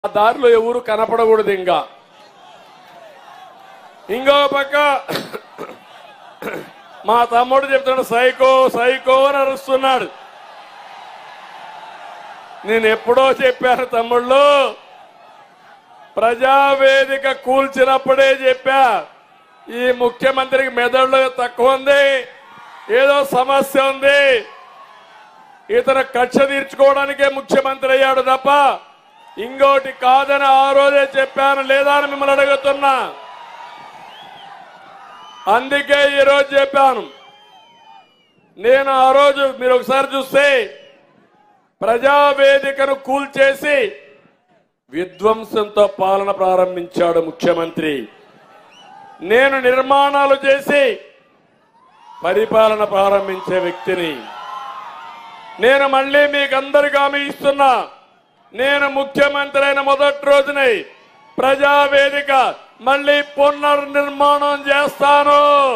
ఆ దారిలో ఎవరు కనపడకూడదు. ఇంకో పక్క మా తమ్ముడు చెప్తున్నాడు సైకో సైకో అని అరుస్తున్నాడు. నేను ఎప్పుడో చెప్పాను తమ్ముళ్ళు, ప్రజావేదిక కూల్చినప్పుడే చెప్పా ఈ ముఖ్యమంత్రికి మెదడులో తక్కువ ఉంది, ఏదో సమస్య ఉంది, ఇతను కక్ష తీర్చుకోవడానికే ముఖ్యమంత్రి అయ్యాడు తప్ప ఇంకోటి కాదని ఆ రోజే చెప్పాను లేదా అని మిమ్మల్ని అడుగుతున్నా. అందుకే ఈరోజు చెప్పాను. నేను ఆ రోజు మీరు ఒకసారి చూస్తే ప్రజావేదికను కూల్చేసి విధ్వంసంతో పాలన ప్రారంభించాడు ముఖ్యమంత్రి. నేను నిర్మాణాలు చేసి పరిపాలన ప్రారంభించే వ్యక్తిని. నేను మళ్ళీ మీకు అందరికీ హామీ ఇస్తున్నా, నేను ముఖ్యమంత్రి అయిన మొదటి రోజునే ప్రజావేదిక మళ్ళీ పునర్నిర్మాణం చేస్తాను.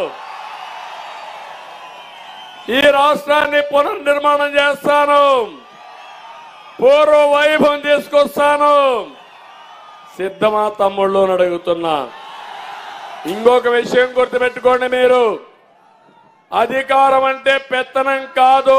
ఈ రాష్ట్రాన్ని పునర్నిర్మాణం చేస్తాను, పూర్వ వైభవం తీసుకొస్తాను. సిద్ధమా తమ్ముళ్ళు అని అడుగుతున్నా. ఇంకొక విషయం గుర్తుపెట్టుకోండి, మీరు అధికారం అంటే పెత్తనం కాదు,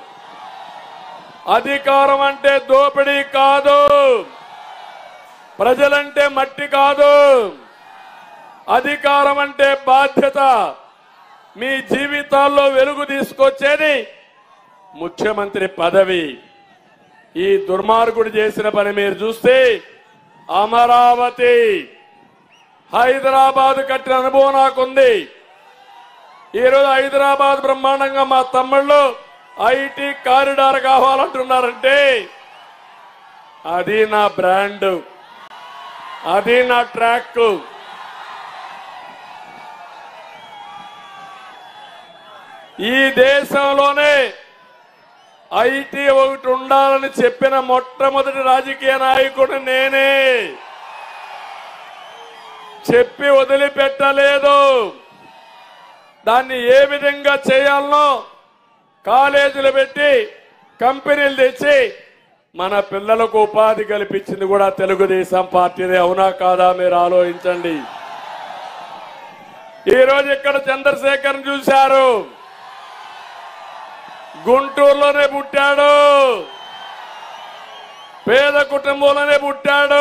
అధికారం అంటే దోపిడీ కాదు, ప్రజలంటే మట్టి కాదు, అధికారం అంటే బాధ్యత. మీ జీవితాల్లో వెలుగు తీసుకొచ్చేది ముఖ్యమంత్రి పదవి. ఈ దుర్మార్గుడు చేసిన పని మీరు చూస్తే అమరావతి, హైదరాబాద్ కట్టిన అనుభవం నాకుంది. ఈరోజు హైదరాబాద్ బ్రహ్మాండంగా మా తమ్ముళ్ళు ఐటీ కారిడార్ కావాలంటున్నారంటే అది నా బ్రాండ్, అది నా ట్రాక్. ఈ దేశంలోనే ఐటీ ఒకటి ఉండాలని చెప్పిన మొట్టమొదటి రాజకీయ నాయకుడు నేనే. చెప్పి వదిలిపెట్టలేదు. దాన్ని ఏ విధంగా చేయాలనో కాలేజీలు పెట్టి కంపెనీలు తెచ్చి మన పిల్లలకు ఉపాధి కల్పించింది కూడా తెలుగుదేశం పార్టీనే. అవునా కాదా మీరు ఆలోచించండి. ఈరోజు ఇక్కడ చంద్రశేఖర్ చూశారు, గుంటూరులోనే పుట్టాడు, పేద కుటుంబంలోనే పుట్టాడు.